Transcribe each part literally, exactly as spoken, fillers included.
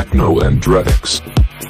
Techno Andretics.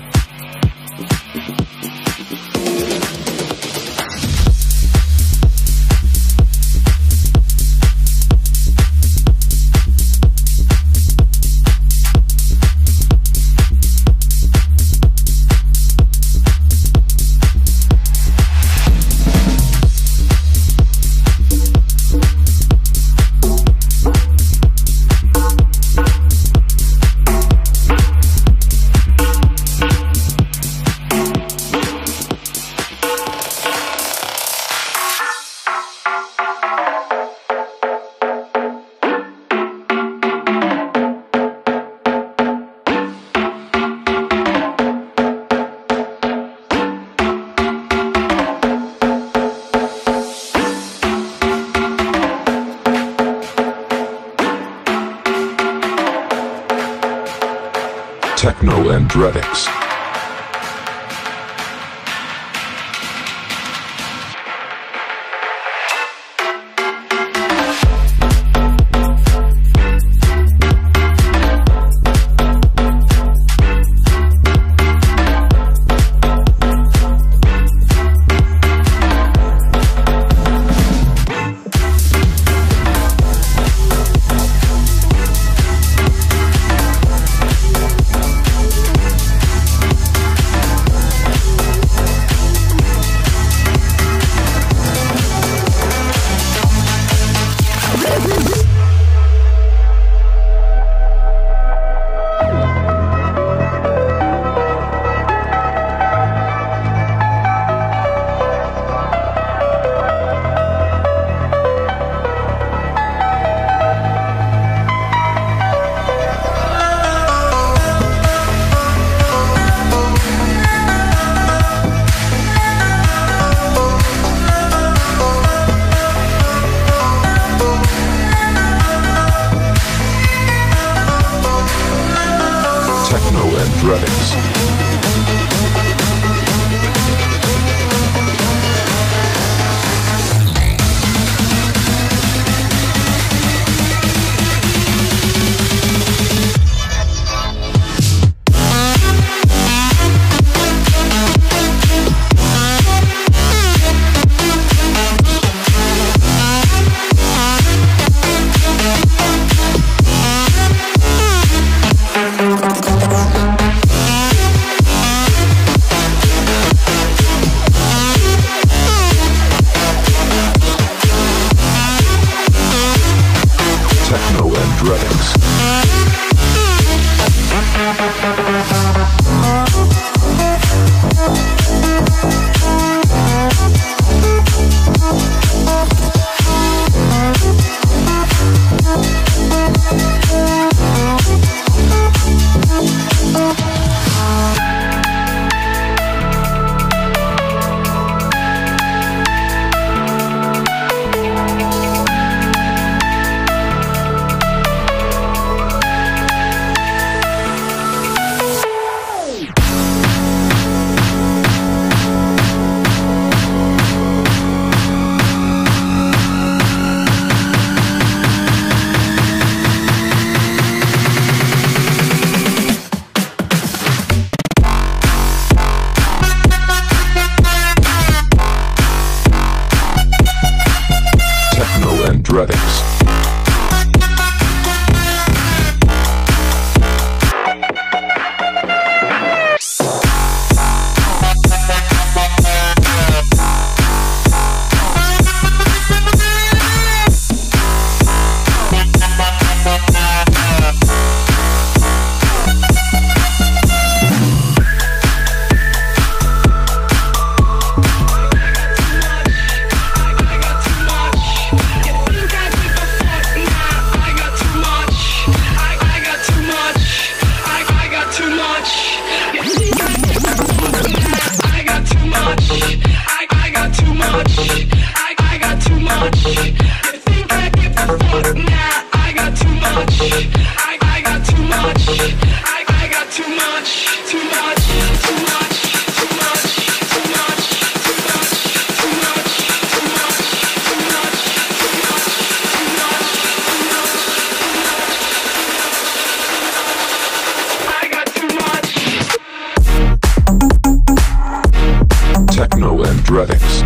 Techno Andretics. Techno Andretics. Andretics.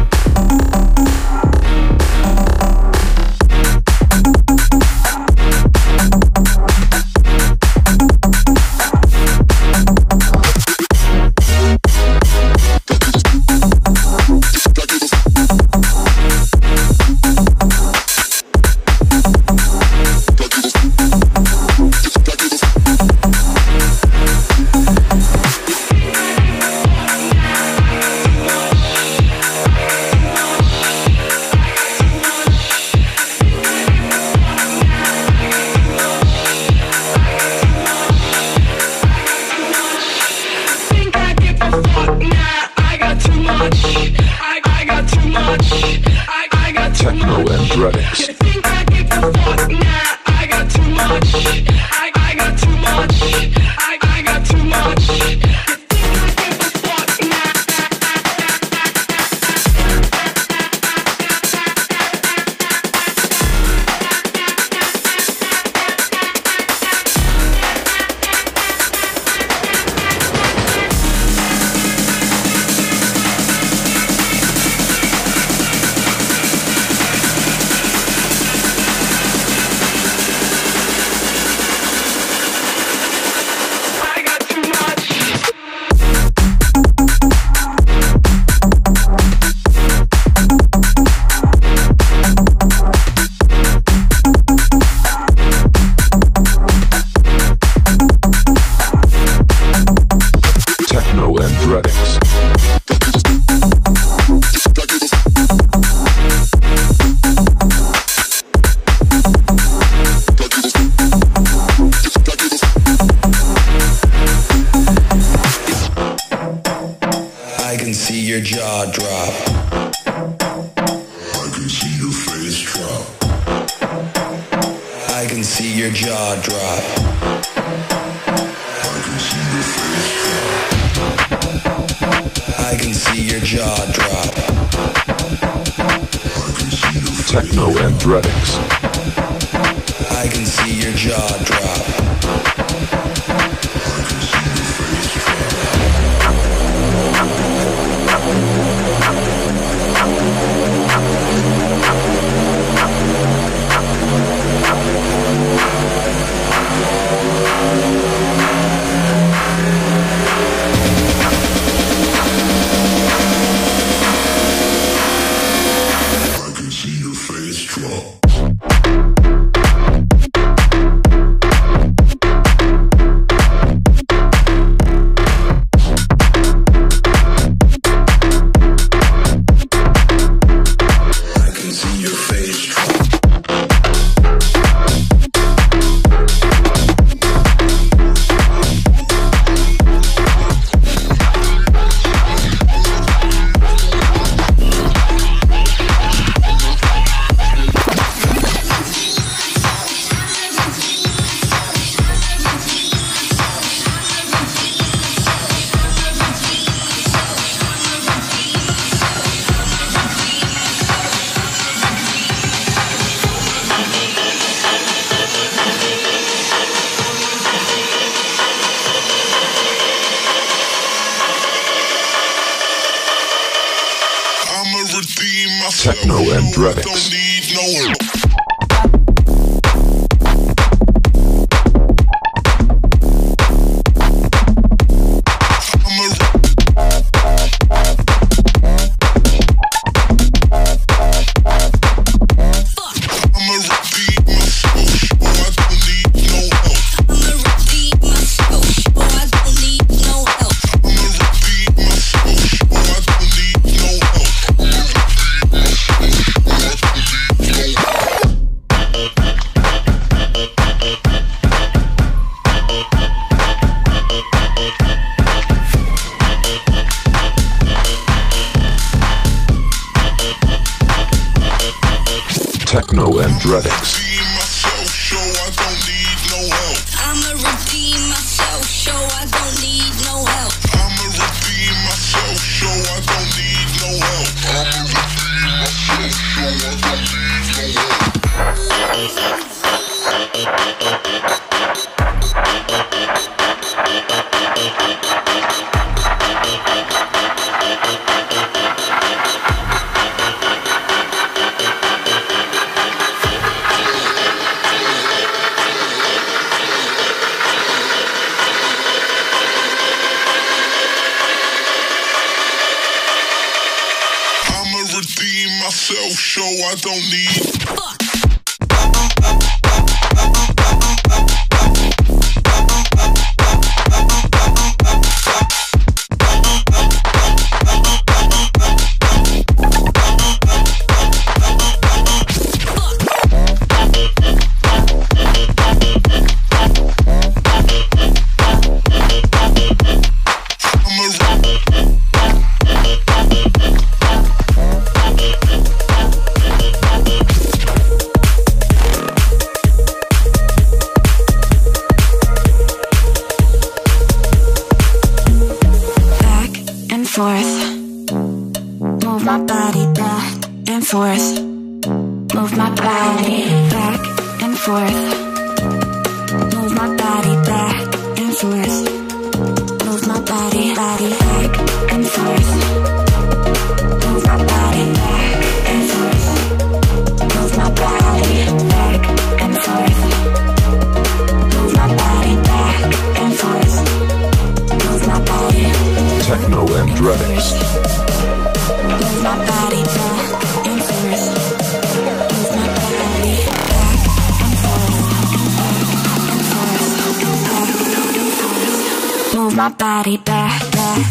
Techno Andretics. You think I give a fuck? Nah, I got too much. I, I got too much. I, I got too much. You think I give a fuck? Nah. I can see your jaw drop. I can see your face drop. I can see your jaw drop. I can see your face drop. I can see your jaw drop. I can see your face Techno Andretics. I can see your jaw drop. I can see your face drop. I can see your face drop. Techno Andretics. Don't need no help. Techno Andretics. I'ma redeem myself, so I don't need no help. I'ma redeem myself, so I don't need no help. I'ma redeem myself, so I don't need no help. redeem myself, so I don't need. Forth, move my body back and forth, move my body back and forth, move my body back and forth, move my body, body back and forth, move my body back and forth, move my body back and forth, move my body back and forth, move my body. Techno Andretics. Move my body back and forth. Move my body back and forth. And back and forth. And back and forth. Move my body back, back.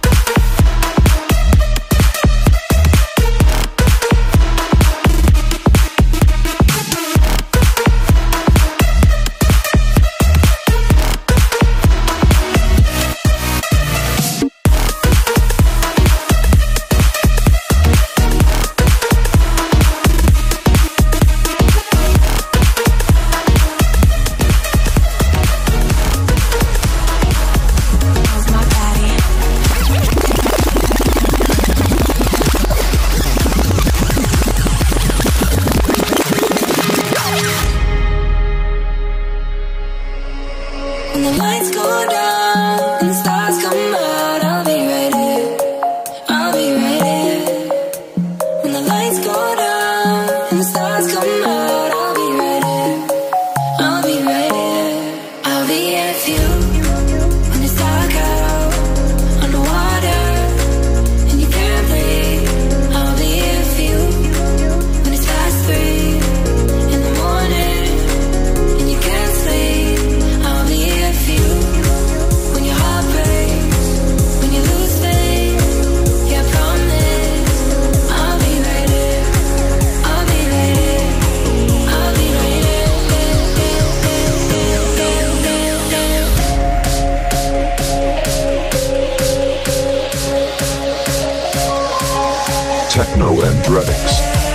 When the lights go down and the stars come out, I'll be right here, I'll be right here. When the lights go down and the stars come out, I'll be right here, I'll be right here. I'll be here for you when it's dark out, underwater, and you can't breathe. I'll be here for you when it's past three in the morning and you can't sleep. I'll be here for you when your heart breaks, when you lose faith. Yeah, I promise I'll be right here, I'll be right here, I'll be right here. Techno Andretics.